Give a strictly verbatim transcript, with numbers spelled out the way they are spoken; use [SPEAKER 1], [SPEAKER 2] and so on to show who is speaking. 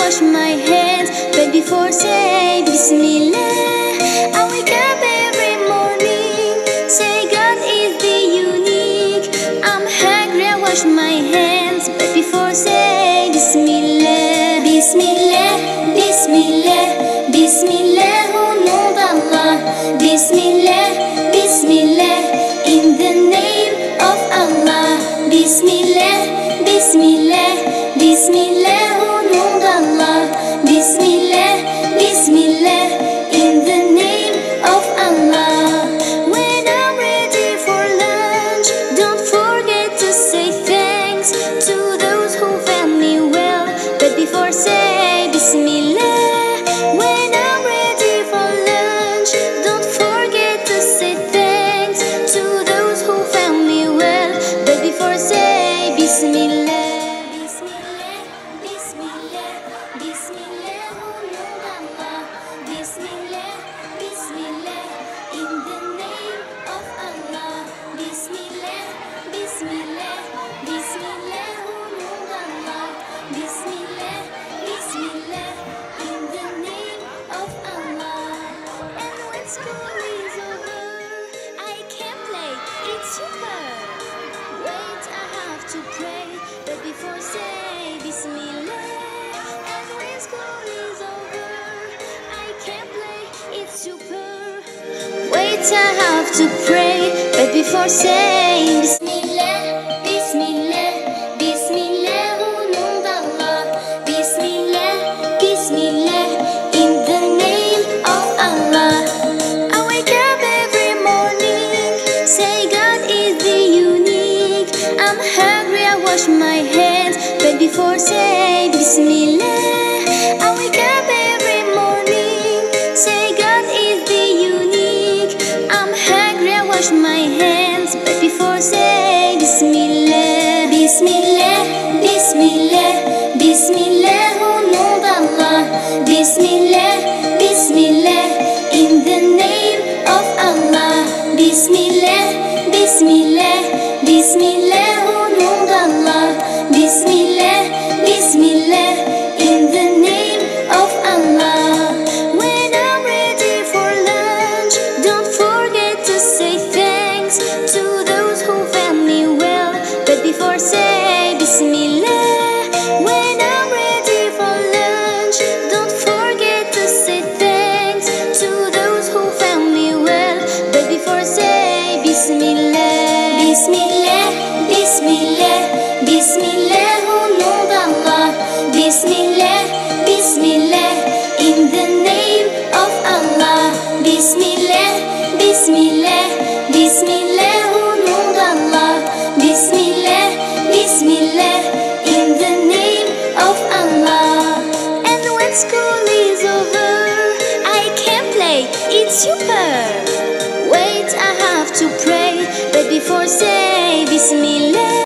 [SPEAKER 1] wash my hands, but before say Bismillah. I wake up every morning, say God is the unique. I'm hungry, I wash my hands, but before say Bismillah. Bismillah, Bismillah, Bismillah, au nom d'Allah. Bismillah, Bismillah, in the name of Allah. Bismillah, Bismillah, Bismillah, au nom d'Allah. Bismillah, Bismillah, in the name of Allah. When I'm ready for lunch, don't forget to say thanks to those who fed me well, but before say Bismillah. When I'm ready for lunch, don't forget to say thanks to those who found me well, but before say Bismillah. Bismillah, Bismillah, Bismillah, au nom d'Allah. Bismillah, Bismillah, in the name of Allah. Bismillah, Bismillah, Bismillah, au nom d'Allah. Bismillah, Bismillah, in the name of Allah. And when school is over, I can play, it's super. Wait, I have to pray, but before say Bismillah. And when school is over, I can play, it's super. Wait, I have to pray, but before say Bismillah, Bismillah, Bismillah, au nom d'Allah. Bismillah, Bismillah, in the name of Allah. I wake up every morning, say God is the unique. I'm hungry, I wash my hands, but before say Bismillah. I wake up every morning, say God is the unique. I'm hungry, I wash my hands, but before say Bismillah. Bismillah, Bismillah, Bismillah, au nom d'Allah. Bismillah, Bismillah, in the name of Allah. Bismillah, Bismillah, Bismillah, au nom d'Allah. Bismillah, Bismillah, in the name of Allah. When I'm ready for lunch, don't forget to say thanks to those who fed me well, but before say Bismillah. When I'm ready for lunch, don't forget to say thanks to those who found me well, but before say Bismillah. Bismillah, Bismillah, Bismillah, au nom d'Allah. Bismillah, Bismillah, in the name of Allah. Bismillah, Bismillah, Bismillah, au nom d'Allah. Bismillah, Bismillah, in the name of Allah. And when school is over, I can play, it's super.